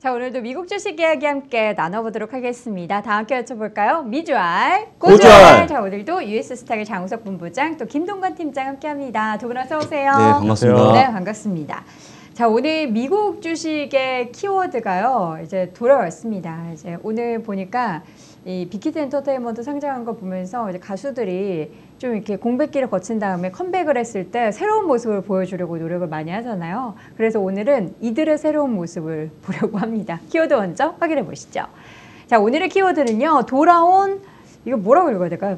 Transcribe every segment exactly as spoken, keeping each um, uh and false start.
자, 오늘도 미국 주식 이야기 함께 나눠보도록 하겠습니다. 다 함께 여쭤볼까요? 미주알, 고주알. 고주알. 자, 오늘도 유에스스탁의 장우석 본부장, 또 김동관 팀장 함께합니다. 두 분 어서 오세요. 네, 반갑습니다. 네, 반갑습니다. 자, 오늘 미국 주식의 키워드가요, 이제 돌아왔습니다. 이제 오늘 보니까 이 빅히트 엔터테인먼트 상장한 거 보면서 이제 가수들이 좀 이렇게 공백기를 거친 다음에 컴백을 했을 때 새로운 모습을 보여주려고 노력을 많이 하잖아요. 그래서 오늘은 이들의 새로운 모습을 보려고 합니다. 키워드 먼저 확인해 보시죠. 자, 오늘의 키워드는요, 돌아온, 이거 뭐라고 읽어야 될까요?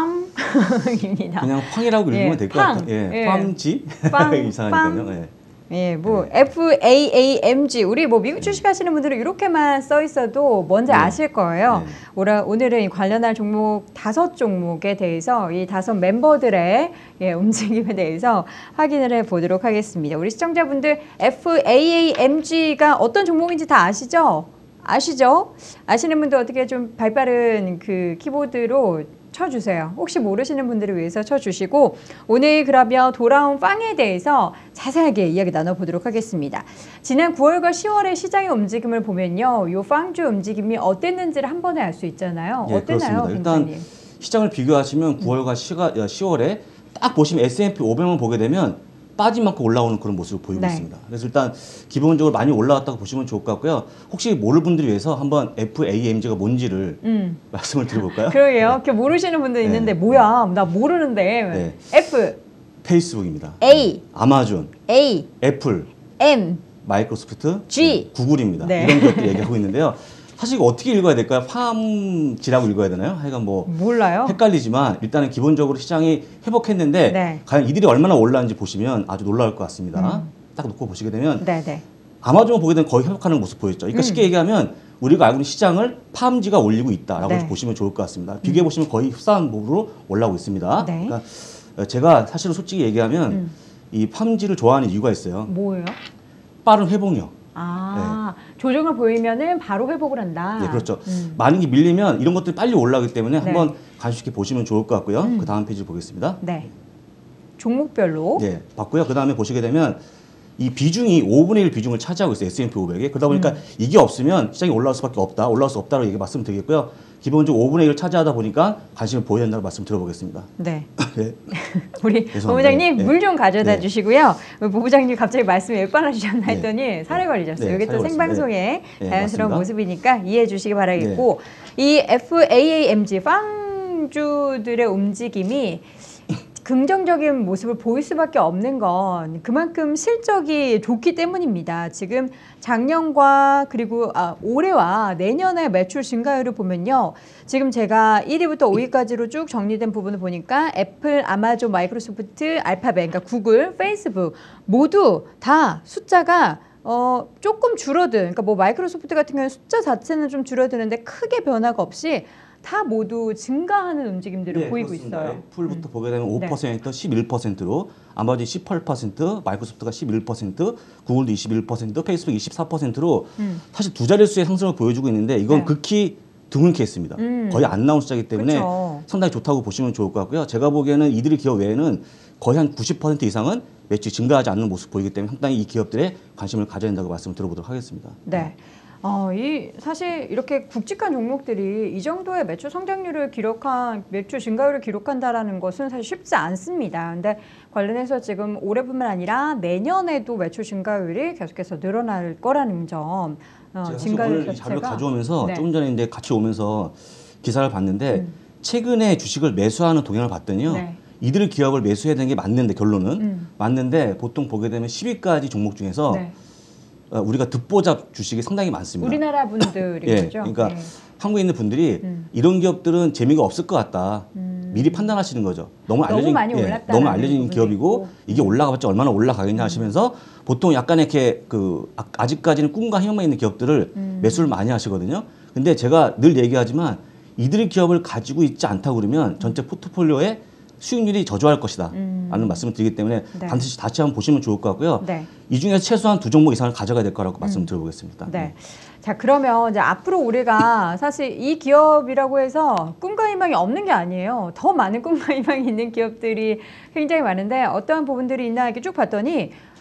빵입니다. 그냥 팡이라고 읽으면 예, 될 것 팡. 같아요. 예, 예. 팜지? 빵, 이상하니까요. 빵. 예. 예, 뭐 에프 에이 에이 엠 지 우리 뭐 미국 주식 하시는 분들은 이렇게만 써 있어도 뭔지 네. 아실 거예요. 네. 오라, 오늘은 이 관련한 종목 다섯 종목에 대해서 이 다섯 멤버들의 예, 움직임에 대해서 확인을 해 보도록 하겠습니다. 우리 시청자분들 에프 에이 에이 엠 지가 어떤 종목인지 다 아시죠? 아시죠? 아시는 분들 어떻게 좀 발빠른 그 키보드로 쳐주세요. 혹시 모르시는 분들을 위해서 쳐주시고, 오늘 그러면 돌아온 빵에 대해서 자세하게 이야기 나눠보도록 하겠습니다. 지난 구월과 시월의 시장의 움직임을 보면요, 요 빵주 움직임이 어땠는지를 한 번에 알 수 있잖아요. 예, 어땠나요, 그렇습니다. 일단 굉장히? 시장을 비교하시면 구월과 시월에 딱 보시면 에스 앤 피 오백만 보게 되면 빠진 만큼 올라오는 그런 모습을 보이고 네. 있습니다. 그래서 일단 기본적으로 많이 올라왔다고 보시면 좋을 것 같고요. 혹시 모를 분들을 위해서 한번 에프 에이 엠 지가 뭔지를 음. 말씀을 드려볼까요? 그러게요. 네. 이렇게 모르시는 분들 네. 있는데 뭐야? 나 모르는데. 네. F, 페이스북입니다. A, 아마존, A, 애플, M, 마이크로소프트, G. 네, 구글입니다. 네. 이런 것들 얘기하고 있는데요. 사실 이거 어떻게 읽어야 될까요? 팜지라고 읽어야 되나요? 하여간 뭐 몰라요. 헷갈리지만 일단은 기본적으로 시장이 회복했는데 네. 과연 이들이 얼마나 올랐는지 보시면 아주 놀라울 것 같습니다. 음. 딱 놓고 보시게 되면 네, 네. 아마존 보게 되면 거의 회복하는 모습 보였죠. 그러니까 음. 쉽게 얘기하면 우리가 알고 있는 시장을 팜지가 올리고 있다라고 네. 보시면 좋을 것 같습니다. 비교해 보시면 거의 흡사한 부분으로 올라오고 있습니다. 네. 그러니까 제가 사실은 솔직히 얘기하면 음. 이 팜지를 좋아하는 이유가 있어요. 뭐예요? 빠른 회복력. 아, 조정을 보이면은 바로 회복을 한다. 네, 그렇죠. 음. 많은 게 밀리면 이런 것들이 빨리 올라오기 때문에 네. 한번 관심 있게 보시면 좋을 것 같고요. 음. 그 다음 페이지 보겠습니다. 네. 종목별로. 네, 봤고요. 그 다음에 보시게 되면 이 비중이 오분의 일 비중을 차지하고 있어요. 에스 앤 피 오백에. 그러다 보니까 음. 이게 없으면 시장이 올라올 수밖에 없다. 올라올 수 없다고 얘기 말씀드리겠고요. 기본적으로 오분의 일을 차지하다 보니까 관심을 보여야 된다고 말씀드려보겠습니다. 네. 네. 우리 죄송합니다. 본부장님 네. 물 좀 가져다 네. 주시고요. 본부장님 갑자기 말씀이 왜 빨라지셨나 네. 했더니 살에 걸리셨어요. 네, 여기 또 살에 생방송에 네, 자연스러운 맞습니다. 모습이니까 이해해 주시기 바라겠고, 이 에프 에이 에이 엠 지 빵주들의 움직임이 긍정적인 모습을 보일 수밖에 없는 건 그만큼 실적이 좋기 때문입니다. 지금 작년과 그리고 아, 올해와 내년의 매출 증가율을 보면요. 지금 제가 일 위부터 오 위까지로 쭉 정리된 부분을 보니까 애플, 아마존, 마이크로소프트, 알파벳, 그러니까 구글, 페이스북 모두 다 숫자가 어, 조금 줄어든, 그러니까 뭐 마이크로소프트 같은 경우는 숫자 자체는 좀 줄어드는데 크게 변화가 없이 다 모두 증가하는 움직임들을 네, 보이고 그렇습니다. 있어요. 애플부터 음. 보게 되면 오 퍼센트, 십일 퍼센트로 아마존 십팔 퍼센트, 마이크로소프트가 십일 퍼센트, 구글도 이십일 퍼센트, 페이스북 이십사 퍼센트로 음. 사실 두 자릿수의 상승을 보여주고 있는데 이건 네. 극히 드물게 했습니다. 음. 거의 안 나온 숫자이기 때문에 그쵸. 상당히 좋다고 보시면 좋을 것 같고요. 제가 보기에는 이들의 기업 외에는 거의 한 구십 퍼센트 이상은 매출이 증가하지 않는 모습 보이기 때문에 상당히 이 기업들에 관심을 가져야 된다고 말씀을 드려보도록 하겠습니다. 네. 어, 이 사실 이렇게 굵직한 종목들이 이 정도의 매출 성장률을 기록한 매출 증가율을 기록한다라는 것은 사실 쉽지 않습니다. 근데 관련해서 지금 올해뿐만 아니라 내년에도 매출 증가율이 계속해서 늘어날 거라는 점. 어, 제가 사실 증가율 오늘 이 자료를 자체가 가져오면서 네. 조금 전에 이제 같이 오면서 기사를 봤는데 음. 최근에 주식을 매수하는 동향을 봤더니요. 네. 이들의 기업을 매수해야 되는 게 맞는데 결론은 음. 맞는데 보통 보게 되면 십 위까지 종목 중에서 네. 어, 우리가 듣보잡 주식이 상당히 많습니다. 우리나라 분들인 예, 거죠. 그러니까 네. 한국에 있는 분들이 음. 이런 기업들은 재미가 없을 것 같다. 음. 미리 판단하시는 거죠. 너무 너무 알려진 많이 예, 올랐다라는 너무 알려진 부분도 기업이고 있고. 이게 올라가봤자 얼마나 올라가겠냐 하시면서 보통 약간 이렇게 그 아- 아직까지는 꿈과 희망만 있는 기업들을 음. 매수를 많이 하시거든요. 근데 제가 늘 얘기하지만 이들의 기업을 가지고 있지 않다고 그러면 전체 포트폴리오에 수익률이 저조할 것이다 음. 라는 말씀을 드리기 때문에 네. 반드시 다시 한번 보시면 좋을 것 같고요. 네. 이 중에서 최소한 두 종목 이상을 가져가야 될 거라고 말씀을 드려보겠습니다. 네. 자, 그러면 이제 앞으로 우리가 사실 이 기업이라고 해서 꿈과 희망이 없는 게 아니에요. 더 많은 꿈과 희망이 있는 기업들이 굉장히 많은데 어떠한 부분들이 있나 이렇게 쭉 봤더니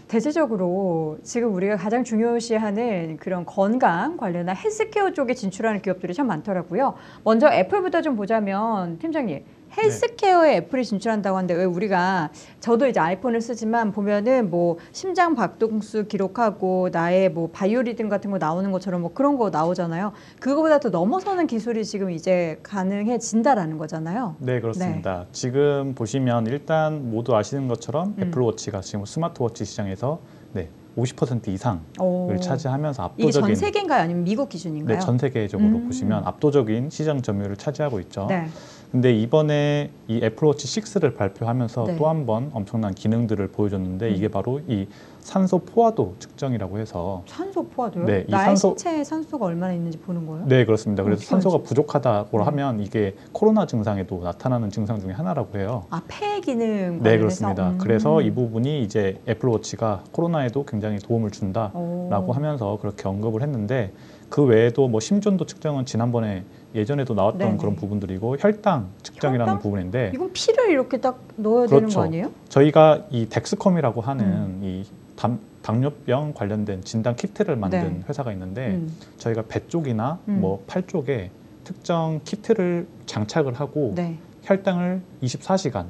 대체적으로 지금 우리가 가장 중요시하는 그런 건강 관련한 헬스케어 쪽에 진출하는 기업들이 참 많더라고요. 먼저 애플부터 좀 보자면 팀장님. 헬스케어에 애플이 진출한다고 하는데 왜 우리가 저도 이제 아이폰을 쓰지만 보면은 뭐 심장 박동수 기록하고 나의 뭐 바이오리듬 같은 거 나오는 것처럼 뭐 그런 거 나오잖아요. 그거보다 더 넘어서는 기술이 지금 이제 가능해진다라는 거잖아요. 네, 그렇습니다. 네. 지금 보시면 일단 모두 아시는 것처럼 음. 애플워치가 지금 스마트워치 시장에서 네, 오십 퍼센트 이상을 오. 차지하면서 압도적인 이게 전 세계인가요? 아니면 미국 기준인가요? 네, 전 세계적으로 음. 보시면 압도적인 시장 점유율을 차지하고 있죠. 네. 근데 이번에 이 애플워치 식스를 발표하면서 네. 또 한 번 엄청난 기능들을 보여줬는데 음. 이게 바로 이 산소 포화도 측정이라고 해서 산소 포화도요? 네, 이 나의 산소... 신체에 산소가 얼마나 있는지 보는 거예요? 네, 그렇습니다. 그래서 어, 산소가 부족하다고 음. 하면 이게 코로나 증상에도 나타나는 증상 중에 하나라고 해요. 아, 폐 기능 네, 그렇습니다. 음. 그래서 이 부분이 이제 애플워치가 코로나에도 굉장히 도움을 준다라고 오. 하면서 그렇게 언급을 했는데 그 외에도 뭐 심전도 측정은 지난번에 예전에도 나왔던 네네. 그런 부분들이고 혈당 측정이라는 혈당? 부분인데 이건 피를 이렇게 딱 넣어야 그렇죠. 되는 거 아니에요? 저희가 이 덱스컴이라고 하는 음. 이 담, 당뇨병 관련된 진단 키트를 만든 네. 회사가 있는데 음. 저희가 배 쪽이나 음. 뭐 팔 쪽에 특정 키트를 장착을 하고 네. 혈당을 이십사 시간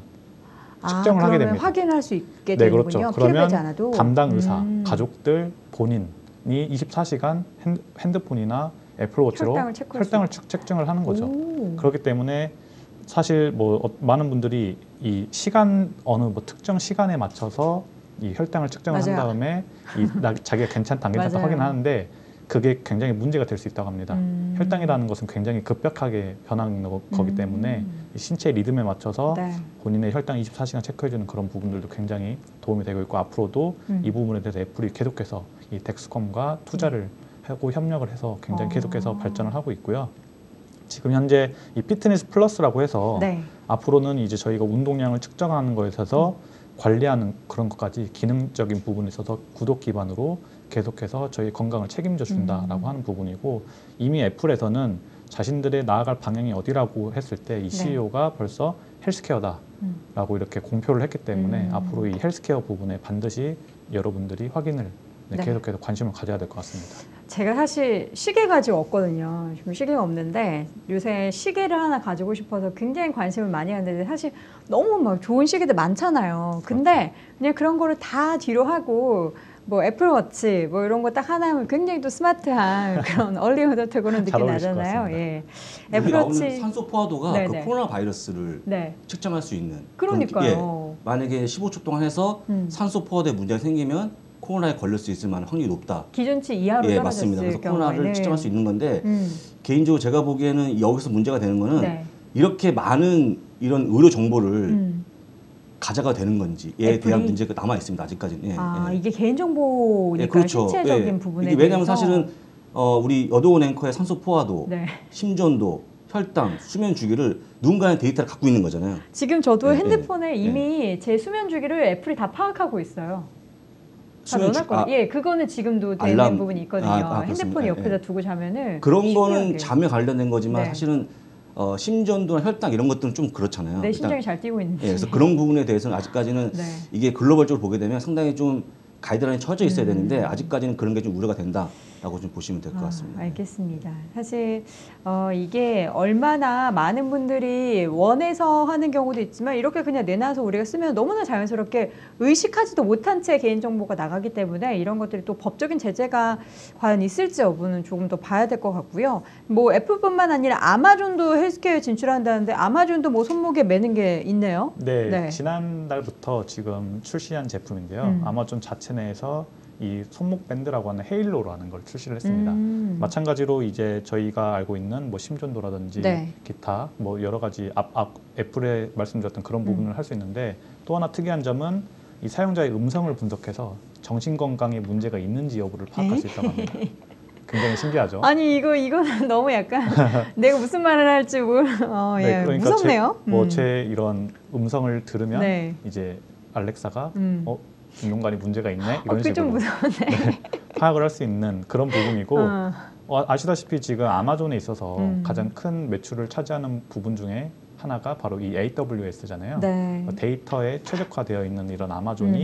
측정을 아, 하게 됩니다. 확인할 수 있게 네, 되는군요. 그렇죠. 그러면 않아도. 담당 의사, 음. 가족들, 본인이 이십사 시간 핸드폰이나 애플워치로 혈당을, 혈당을 측정을 하는 거죠. 오. 그렇기 때문에 사실 뭐 어, 많은 분들이 이 시간 어느 뭐 특정 시간에 맞춰서 이 혈당을 측정을 맞아요. 한 다음에 이 나, 자기가 괜찮다 안 괜찮다 확인하는데 그게 굉장히 문제가 될 수 있다고 합니다. 음. 혈당이라는 것은 굉장히 급격하게 변하는 거, 거기 음. 때문에 이 신체 리듬에 맞춰서 네. 본인의 혈당 이십사 시간 체크해주는 그런 부분들도 굉장히 도움이 되고 있고 앞으로도 음. 이 부분에 대해서 애플이 계속해서 이 덱스컴과 투자를 음. 하고 협력을 해서 굉장히 어. 계속해서 발전을 하고 있고요. 지금 현재 이 피트니스 플러스라고 해서 네. 앞으로는 이제 저희가 운동량을 측정하는 거에 있어서 음. 관리하는 그런 것까지 기능적인 부분에 있어서 구독 기반으로 계속해서 저희 건강을 책임져 준다라고 음. 하는 부분이고 이미 애플에서는 자신들의 나아갈 방향이 어디라고 했을 때 이 씨이오가 네. 벌써 헬스케어다라고 음. 이렇게 공표를 했기 때문에 음. 앞으로 이 헬스케어 부분에 반드시 여러분들이 확인을 네, 네. 계속해서 관심을 가져야 될 것 같습니다. 제가 사실 시계 가지고 없거든요. 지금 시계가 없는데 요새 시계를 하나 가지고 싶어서 굉장히 관심을 많이 하는데 사실 너무 막 좋은 시계들 많잖아요. 근데 그렇죠. 그냥 그런 거를 다 뒤로 하고 뭐 애플워치 뭐 이런 거 딱 하나 하면 굉장히 또 스마트한 그런 얼리어답트 그런 느낌 나잖아요. 예. 애플워치 산소 포화도가 그 코로나 바이러스를 네. 측정할 수 있는. 그러니까요. 예, 만약에 십오 초 동안 해서 음. 산소 포화도에 문제가 생기면 코로나에 걸릴 수 있을 만한 확률이 높다. 기준치 이하로 예, 떨어졌을 맞습니다. 그래서 경우에는. 코로나를 측정할 수 있는 건데 음. 개인적으로 제가 보기에는 여기서 문제가 되는 거는 네. 이렇게 많은 이런 의료 정보를 음. 가져가 되는 건지에 애플이? 대한 문제가 남아 있습니다. 아직까지는. 예, 아 예. 이게 개인정보니까 예, 그렇죠. 신체적인 예. 부분에 이게 왜냐하면 대해서. 사실은 어, 우리 여도원 앵커의 산소 포화도, 네. 심전도, 혈당, 수면 주기를 누군가의 데이터를 갖고 있는 거잖아요. 지금 저도 예, 핸드폰에 예, 이미 예. 제 수면 주기를 애플이 다 파악하고 있어요. 다 수면 주- 넣어놨거든요. 아, 예, 그거는 지금도 되는 알람. 부분이 있거든요. 아, 아, 핸드폰 그렇습니다. 옆에다 예. 두고 자면은 그런 신기하게. 거는 잠에 관련된 거지만 네. 사실은 어, 심전도나 혈당 이런 것들은 좀 그렇잖아요. 내 심장이 일단, 잘 뛰고 있는데. 예, 그래서 그런 부분에 대해서는 아직까지는 네. 이게 글로벌적으로 보게 되면 상당히 좀 가이드라인이 쳐져 있어야 음. 되는데 아직까지는 그런 게 좀 우려가 된다라고 좀 보시면 될 것 같습니다. 아, 알겠습니다. 사실 어, 이게 얼마나 많은 분들이 원해서 하는 경우도 있지만 이렇게 그냥 내놔서 우리가 쓰면 너무나 자연스럽게 의식하지도 못한 채 개인정보가 나가기 때문에 이런 것들이 또 법적인 제재가 과연 있을지 여부는 조금 더 봐야 될 것 같고요. 뭐 애플뿐만 아니라 아마존도 헬스케어에 진출한다는데 아마존도 뭐 손목에 매는 게 있네요. 네, 네. 지난달부터 지금 출시한 제품인데요. 음. 아마존 자체 내에서 이 손목 밴드라고 하는 헤일로라는 걸 출시를 했습니다. 음. 마찬가지로 이제 저희가 알고 있는 뭐 심전도라든지 네. 기타 뭐 여러 가지 앞, 앞 애플에 말씀드렸던 그런 부분을 음. 할 수 있는데 또 하나 특이한 점은 이 사용자의 음성을 분석해서 정신 건강에 문제가 있는지 여부를 파악할 수 있다고 합니다. 굉장히 신기하죠. 아니 이거 이거는 너무 약간 내가 무슨 말을 할지 몰. 어, 네, 예. 그러니까 무섭네요. 뭐제 음. 이런 음성을 들으면 네. 이제 알렉사가 음. 어 김용관이 문제가 있네 이런 어, 그게 식으로 좀 무서운데. 네, 파악을 할 수 있는 그런 부분이고 어. 어, 아시다시피 지금 아마존에 있어서 음. 가장 큰 매출을 차지하는 부분 중에 하나가 바로 이 에이더블유에스잖아요. 네. 데이터에 최적화되어 있는 이런 아마존이 음.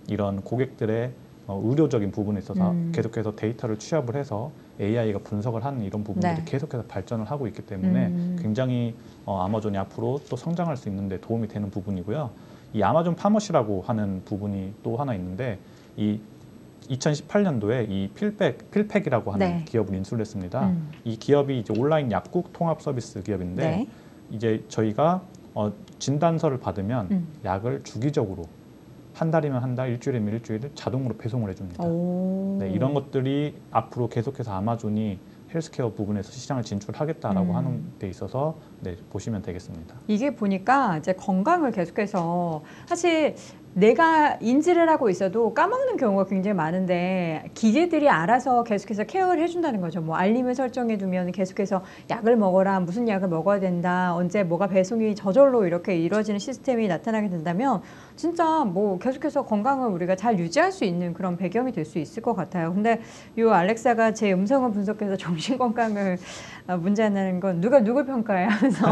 이런 고객들의 어, 의료적인 부분에 있어서 음. 계속해서 데이터를 취합을 해서 에이아이가 분석을 하는 이런 부분들이 네. 계속해서 발전을 하고 있기 때문에 음. 굉장히 어, 아마존이 앞으로 또 성장할 수 있는 데 도움이 되는 부분이고요. 이 아마존 파머시라고 하는 부분이 또 하나 있는데 이 이천십팔 년도에 이 필팩, 필팩이라고 하는 네. 기업을 인수를 했습니다. 음. 이 기업이 이제 온라인 약국 통합 서비스 기업인데 네. 이제 저희가 어, 진단서를 받으면 음. 약을 주기적으로 한 달이면 한 달, 일주일이면 일주일 자동으로 배송을 해줍니다. 오. 네, 이런 것들이 앞으로 계속해서 아마존이 헬스케어 부분에서 시장을 진출하겠다라고 음. 하는 데 있어서 네, 보시면 되겠습니다. 이게 보니까 이제 건강을 계속해서 사실 내가 인지를 하고 있어도 까먹는 경우가 굉장히 많은데 기계들이 알아서 계속해서 케어를 해준다는 거죠. 뭐 알림을 설정해 두면 계속해서 약을 먹어라, 무슨 약을 먹어야 된다, 언제 뭐가 배송이 저절로 이렇게 이루어지는 시스템이 나타나게 된다면 진짜 뭐 계속해서 건강을 우리가 잘 유지할 수 있는 그런 배경이 될 수 있을 것 같아요. 근데 이 알렉사가 제 음성을 분석해서 정신 건강을 문제한다는 건 누가 누굴 평가해 하면서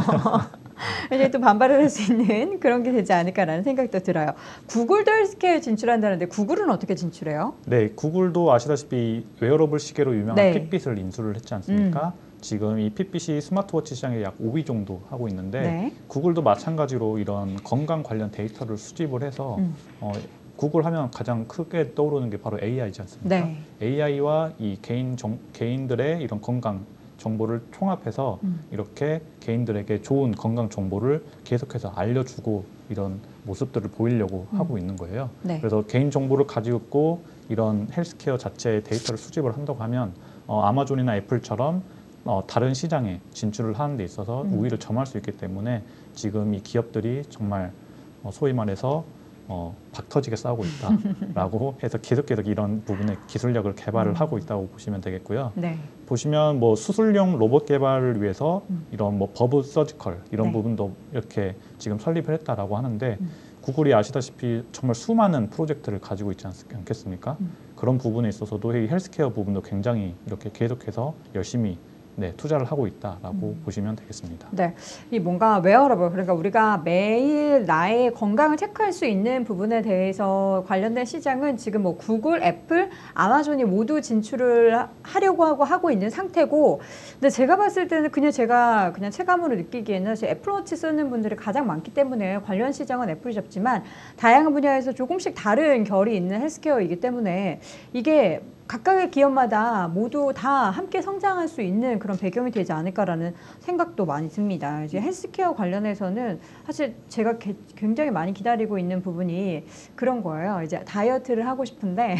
이제 또 반발을 할 수 있는 그런 게 되지 않을까라는 생각도 들어요. 구글도 헬스케어에 진출한다는데 구글은 어떻게 진출해요? 네, 구글도 아시다시피 웨어러블 시계로 유명한 네. 핏빗을 인수를 했지 않습니까? 지금 이 핏빗이 스마트워치 시장에 약 오 위 정도 하고 있는데 네. 구글도 마찬가지로 이런 건강 관련 데이터를 수집을 해서 음. 어, 구글 하면 가장 크게 떠오르는 게 바로 에이아이지 않습니까? 네. 에이아이와 이 개인 정, 개인들의 이런 건강 정보를 총합해서 음. 이렇게 개인들에게 좋은 건강 정보를 계속해서 알려주고 이런 모습들을 보이려고 음. 하고 있는 거예요. 네. 그래서 개인 정보를 가지고 있고 이런 헬스케어 자체의 데이터를 수집을 한다고 하면 어, 아마존이나 애플처럼 어, 다른 시장에 진출을 하는 데 있어서 음. 우위를 점할 수 있기 때문에 지금 이 기업들이 정말 어, 소위 말해서 어, 박터지게 싸우고 있다라고 해서 계속 계속 이런 부분에 기술력을 개발을 음. 하고 있다고 보시면 되겠고요. 네. 보시면 뭐 수술용 로봇 개발을 위해서 음. 이런 뭐 버브 서지컬 이런 네. 부분도 이렇게 지금 설립을 했다라고 하는데 음. 구글이 아시다시피 정말 수많은 프로젝트를 가지고 있지 않- 않겠습니까? 음. 그런 부분에 있어서도 이 헬스케어 부분도 굉장히 이렇게 계속해서 열심히 네, 투자를 하고 있다라고 음. 보시면 되겠습니다. 네, 이 뭔가 웨어러블 그러니까 우리가 매일 나의 건강을 체크할 수 있는 부분에 대해서 관련된 시장은 지금 뭐 구글, 애플, 아마존이 모두 진출을 하- 하려고 하고 하고 있는 상태고, 근데 제가 봤을 때는 그냥 제가 그냥 체감으로 느끼기에는 사실 애플워치 쓰는 분들이 가장 많기 때문에 관련 시장은 애플이 잡지만 다양한 분야에서 조금씩 다른 결이 있는 헬스케어이기 때문에 이게 각각의 기업마다 모두 다 함께 성장할 수 있는 그런 배경이 되지 않을까라는 생각도 많이 듭니다. 이제 헬스케어 관련해서는 사실 제가 게- 굉장히 많이 기다리고 있는 부분이 그런 거예요. 이제 다이어트를 하고 싶은데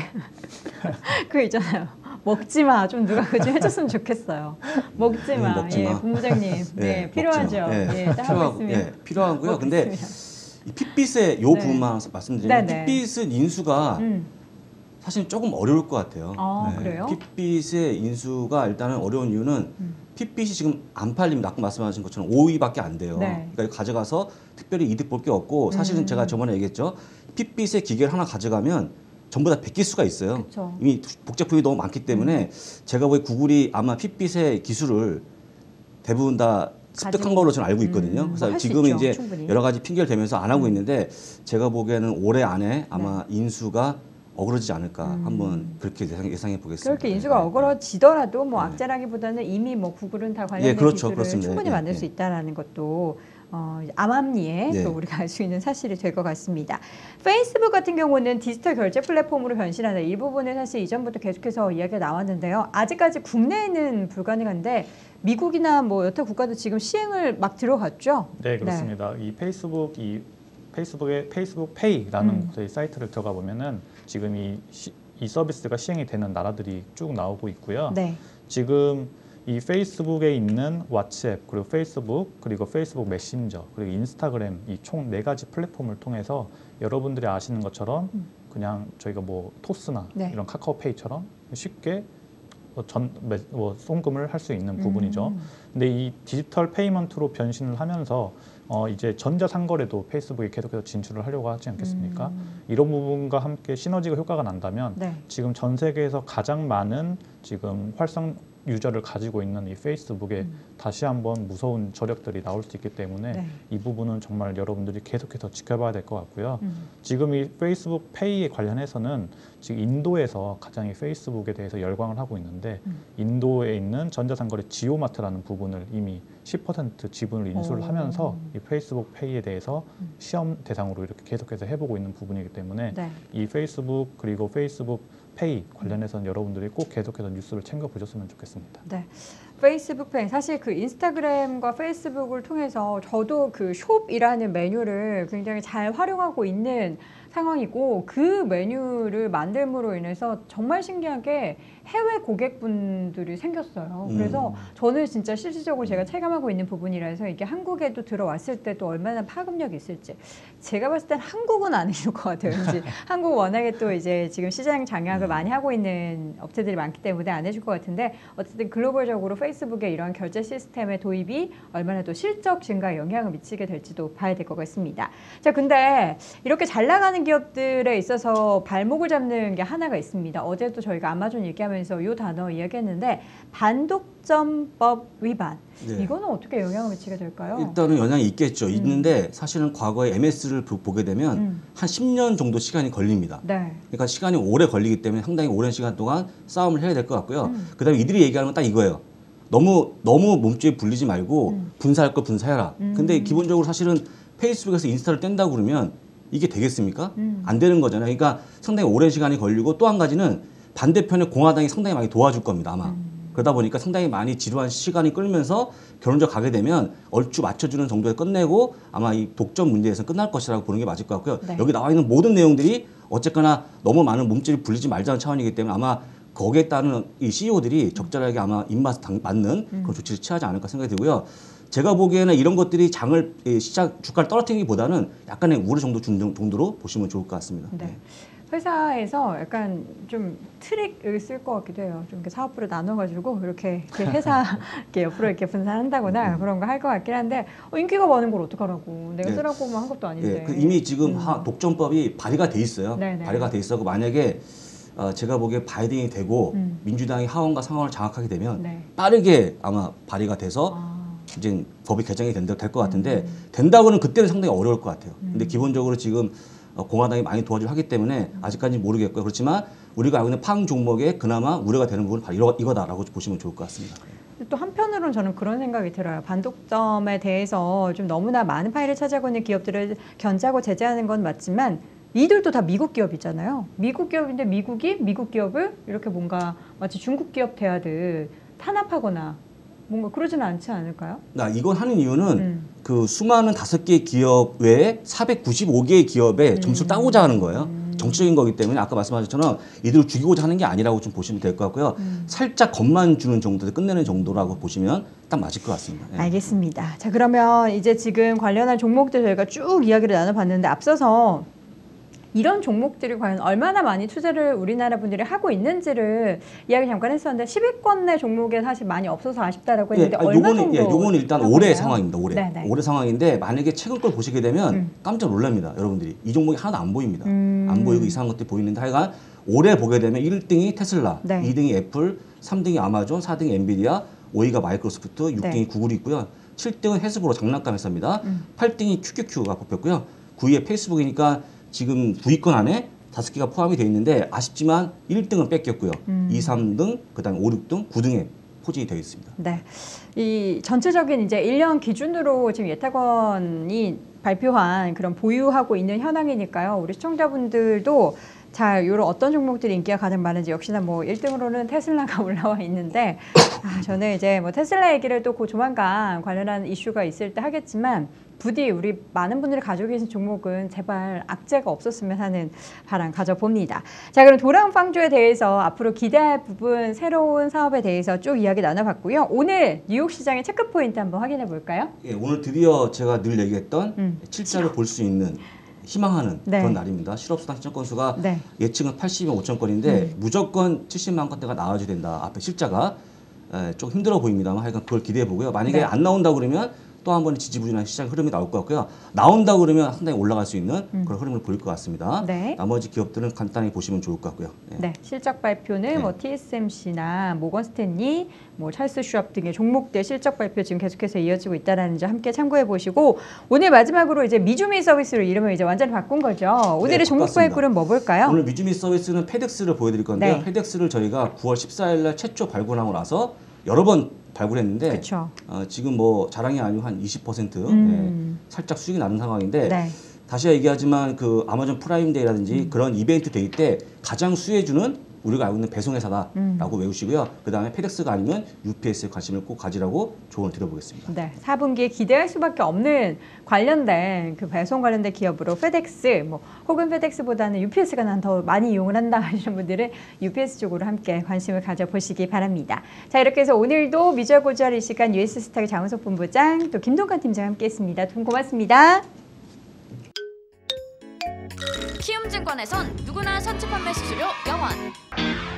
그 있잖아요. 먹지 마. 좀 누가 그 좀 해줬으면 좋겠어요. 먹지 마. 음, 먹지 예, 마. 본부장님. 네, 예, 필요하죠. 먹지 마. 예, 예, 딱 하고 필요하고, 있으면 예, 필요하고요. 근데 먹겠습니다. 이 핏빗의 요 네. 부분만 말씀드리면 네네. 핏빗은 인수가 음. 사실 조금 어려울 것 같아요. 아, 그래요? 핏빗의 인수가 일단은 어려운 이유는 음. 핏빗이 지금 안 팔립니다. 아까 말씀하신 것처럼 오 위밖에 안 돼요. 네. 그러니까 가져가서 특별히 이득 볼 게 없고 사실은 음. 제가 저번에 얘기했죠. 핏빗의 기계를 하나 가져가면 전부 다 베낄 수가 있어요. 그쵸. 이미 복제품이 너무 많기 때문에 음. 제가 보기에 구글이 아마 핏빗의 기술을 대부분 다 습득한 가지고- 걸로 저는 알고 있거든요. 음, 그래서 뭐할수 지금은 있죠, 이제 충분히. 여러 가지 핑계를 대면서 안 하고 음. 있는데 제가 보기에는 올해 안에 아마 인수가 어그러지지 않을까 음. 한번 그렇게 예상, 예상해 보겠습니다. 그렇게 인수가 네. 어그러지더라도 뭐 네. 악재라기보다는 이미 뭐 구글은 다 관련된 예, 그렇죠. 기술을 그렇습니다. 충분히 예, 만들 예. 수 있다라는 것도 어, 이제 암암리에 네. 또 우리가 알 수 있는 사실이 될 것 같습니다. 페이스북 같은 경우는 디지털 결제 플랫폼으로 변신하는 이 부분은 사실 이전부터 계속해서 이야기가 나왔는데요. 아직까지 국내에는 불가능한데 미국이나 뭐 여타 국가도 지금 시행을 막 들어갔죠. 네, 그렇습니다. 이 페이스북 이 페이스북의 페이스북 페이라는 음. 곳의 사이트를 들어가 보면은 지금 이, 시, 이 서비스가 시행이 되는 나라들이 쭉 나오고 있고요. 네. 지금 이 페이스북에 있는 왓츠앱 그리고 페이스북 그리고 페이스북 메신저 그리고 인스타그램 이 총 네 가지 플랫폼을 통해서 여러분들이 아시는 것처럼 음. 그냥 저희가 뭐 토스나 네. 이런 카카오페이처럼 쉽게 뭐 전 매- 뭐 송금을 할 수 있는 부분이죠. 음. 근데 이 디지털 페이먼트로 변신을 하면서 어, 이제 전자상거래도 페이스북이 계속해서 진출을 하려고 하지 않겠습니까? 음. 이런 부분과 함께 시너지가 효과가 난다면 네. 지금 전 세계에서 가장 많은 지금 활성 유저를 가지고 있는 이 페이스북에 음. 다시 한번 무서운 저력들이 나올 수 있기 때문에 네. 이 부분은 정말 여러분들이 계속해서 지켜봐야 될 것 같고요. 음. 지금 이 페이스북 페이에 관련해서는 지금 인도에서 가장 이 페이스북에 대해서 열광을 하고 있는데 음. 인도에 있는 전자상거래 지오마트라는 부분을 이미 십 퍼센트 지분을 인수를 오. 하면서 이 페이스북 페이에 대해서 음. 시험 대상으로 이렇게 계속해서 해보고 있는 부분이기 때문에 네. 이 페이스북 그리고 페이스북 페이 관련해서는 여러분들이 꼭 계속해서 뉴스를 챙겨 보셨으면 좋겠습니다. 네. 페이스북 페이 사실 그 인스타그램과 페이스북을 통해서 저도 그 숍이라는 메뉴를 굉장히 잘 활용하고 있는 상황이고 그 메뉴를 만듦으로 인해서 정말 신기하게 해외 고객분들이 생겼어요. 음. 그래서 저는 진짜 실질적으로 제가 체감하고 있는 부분이라서 이게 한국에도 들어왔을 때 또 얼마나 파급력이 있을지 제가 봤을 땐 한국은 아닐 것 같아요. 왠지 한국 워낙에 또 이제 지금 시장 장악을 많이 하고 있는 업체들이 많기 때문에 안 해줄 것 같은데 어쨌든 글로벌적으로 페이스북의 이런 결제 시스템의 도입이 얼마나 또 실적 증가에 영향을 미치게 될지도 봐야 될 것 같습니다. 자, 근데 이렇게 잘 나가는 기업들에 있어서 발목을 잡는 게 하나가 있습니다. 어제도 저희가 아마존 얘기하면서 이 단어 이야기했는데 반독점법 위반. 네. 이거는 어떻게 영향을 미치게 될까요? 일단은 영향이 있겠죠. 음. 있는데 사실은 과거에 엠에스를 보게 되면 음. 한 십 년 정도 시간이 걸립니다. 네. 그러니까 시간이 오래 걸리기 때문에 상당히 오랜 시간 동안 싸움을 해야 될 것 같고요. 음. 그다음에 이들이 얘기하는 건 딱 이거예요. 너무 너무 몸집에 불리지 말고 음. 분사할 거 분사해라. 음. 근데 기본적으로 사실은 페이스북에서 인스타를 뗀다고 그러면 이게 되겠습니까? 음. 안 되는 거잖아요. 그러니까 상당히 오랜 시간이 걸리고 또 한 가지는 반대편에 공화당이 상당히 많이 도와줄 겁니다. 아마. 음. 그러다 보니까 상당히 많이 지루한 시간이 끌면서 결론적 가게 되면 얼추 맞춰주는 정도에 끝내고 아마 이 독점 문제에서 끝날 것이라고 보는 게 맞을 것 같고요. 네. 여기 나와 있는 모든 내용들이 어쨌거나 너무 많은 몸집이 불리지 말자는 차원이기 때문에 아마 거기에 따른 이 씨이오들이 적절하게 아마 입맛에 맞는 그런 조치를 취하지 않을까 생각이 들고요. 제가 보기에는 이런 것들이 장을 시작 주가를 떨어뜨리기보다는 약간의 우려 정도 준 정도로 보시면 좋을 것 같습니다. 네. 회사에서 약간 좀 트릭을 쓸 것 같기도 해요. 좀 이렇게 사업부를 나눠가지고 이렇게, 이렇게 회사 이렇게 옆으로 이렇게 분산한다거나 그런 거 할 것 같긴 한데 어, 인기가 많은 걸 어떡하라고. 내가 네. 쓰라고만 한 것도 아닌데. 예, 그 이미 지금 음. 하, 독점법이 발의가 돼 있어요. 네네. 발의가 돼 있어서 만약에 어, 제가 보기에 바이든이 되고 음. 민주당이 하원과 상원을 장악하게 되면 네. 빠르게 아마 발의가 돼서 아. 이제 법이 개정이 된다 될 것 같은데 음. 된다고는 그때는 상당히 어려울 것 같아요. 음. 근데 기본적으로 지금 어, 공화당이 많이 도와주려 하기 때문에 아직까지 모르겠고요. 그렇지만 우리가 알고 있는 팡 종목에 그나마 우려가 되는 부분은 바로 이거, 이거다라고 보시면 좋을 것 같습니다. 또 한편으로는 저는 그런 생각이 들어요. 반독점에 대해서 좀 너무나 많은 파일을 차지하고 있는 기업들을 견제하고 제재하는 건 맞지만 이들도 다 미국 기업이잖아요. 미국 기업인데 미국이 미국 기업을 이렇게 뭔가 마치 중국 기업 대하듯 탄압하거나 뭔가 그러지는 않지 않을까요? 나 이건 하는 이유는 음. 그 수많은 다섯 개 기업 외에 사백구십오 개의 기업에 음. 점수를 따고자 하는 거예요. 음. 정치적인 거기 때문에 아까 말씀하신 것처럼 이들을 죽이고자 하는 게 아니라고 좀 보시면 될 것 같고요. 음. 살짝 겁만 주는 정도에서 끝내는 정도라고 보시면 딱 맞을 것 같습니다. 예. 알겠습니다. 자, 그러면 이제 지금 관련한 종목들 저희가 쭉 이야기를 나눠봤는데 앞서서 이런 종목들이 과연 얼마나 많이 투자를 우리나라 분들이 하고 있는지를 이야기 잠깐 했었는데 십 위권 내 종목에 사실 많이 없어서 아쉽다라고 했는데 예, 아니, 얼마 요거는, 정도? 예, 요거는 일단 하고 올해 있나요? 상황입니다. 올해. 네네. 올해 상황인데 만약에 최근 걸 보시게 되면 음. 깜짝 놀랍니다. 여러분들이. 이 종목이 하나도 안 보입니다. 음. 안 보이고 이상한 것들이 보이는데 하여간 올해 보게 되면 일 등이 테슬라, 네. 이 등이 애플, 삼 등이 아마존, 사 등이 엔비디아, 오 위가 마이크로소프트, 육 등이 네. 구글이 있고요. 칠 등은 헬스브로 장난감 회사입니다. 음. 팔 등이 큐큐큐가 뽑혔고요. 구 위에 페이스북이니까 지금 구 위권 안에 다섯 개가 포함이 되어 있는데 아쉽지만 일 등은 뺏겼고요. 음. 이, 삼 등, 그다음에 오, 육 등, 구 등에 포진이 되어 있습니다. 네. 이 전체적인 이제 일 년 기준으로 지금 예탁원이 발표한 그런 보유하고 있는 현황이니까요. 우리 시청자분들도 자, 이런 어떤 종목들이 인기가 가장 많은지 역시나 뭐 일 등으로는 테슬라가 올라와 있는데 아, 저는 이제 뭐 테슬라 얘기를 또 그 조만간 관련한 이슈가 있을 때 하겠지만 부디 우리 많은 분들이 가지고 계신 종목은 제발 악재가 없었으면 하는 바람 가져봅니다. 자, 그럼 도랑 빵주에 대해서 앞으로 기대할 부분 새로운 사업에 대해서 쭉 이야기 나눠봤고요. 오늘 뉴욕 시장의 체크 포인트 한번 확인해 볼까요? 예, 오늘 드디어 제가 늘 얘기했던 음. 칠자를 볼 수 있는 희망하는 네. 그런 날입니다. 실업수당 신청 건수가 네. 예측은 팔십만 오천 건인데 음. 무조건 칠십만 건대가 나와줘야 된다. 앞에 실자가 에, 좀 힘들어 보입니다만 하여간 그걸 기대해 보고요. 만약에 네. 안 나온다 그러면 또 한 번의 지지부진한 시장 흐름이 나올 것 같고요. 나온다고 그러면 상당히 올라갈 수 있는 음. 그런 흐름을 보일 것 같습니다. 네. 나머지 기업들은 간단히 보시면 좋을 것 같고요. 예. 네, 실적 발표는 네. 뭐 티에스엠씨나 모건 스탠리, 뭐 찰스 슈왑 등의 종목들 실적 발표 지금 계속해서 이어지고 있다라는 점 함께 참고해 보시고 오늘 마지막으로 이제 미주미 서비스로 이름을 이제 완전히 바꾼 거죠. 오늘의 네, 종목 바꿨습니다. 발굴은 뭐 볼까요? 오늘 미주미 서비스는 페덱스를 보여드릴 건데요. 네. 페덱스를 저희가 구월 십사일 날 최초 발굴하고 나서 여러 번 발굴했는데 그렇죠. 어, 지금 뭐 자랑이 아니고 한 이십 퍼센트 음. 예, 살짝 수익이 나는 상황인데 네. 다시 얘기하지만 그 아마존 프라임데이라든지 음. 그런 이벤트 데이 때 가장 수혜주는 우리가 알고 있는 배송회사다라고 음. 외우시고요. 그 다음에 페덱스가 아니면 유피에스에 관심을 꼭 가지라고 조언을 드려보겠습니다. 네, 사 분기에 기대할 수밖에 없는 관련된 그 배송 관련된 기업으로 페덱스, 뭐 혹은 페덱스보다는 유피에스가 난 더 많이 이용을 한다 하시는 분들은 유피에스 쪽으로 함께 관심을 가져보시기 바랍니다. 자, 이렇게 해서 오늘도 미주알 고주알 이 시간 유에스스탁의 장은석 본부장 또 김동관 팀장 함께했습니다. 두 분 고맙습니다. 키움증권에선 누구나 선취 판매 수수료 영원.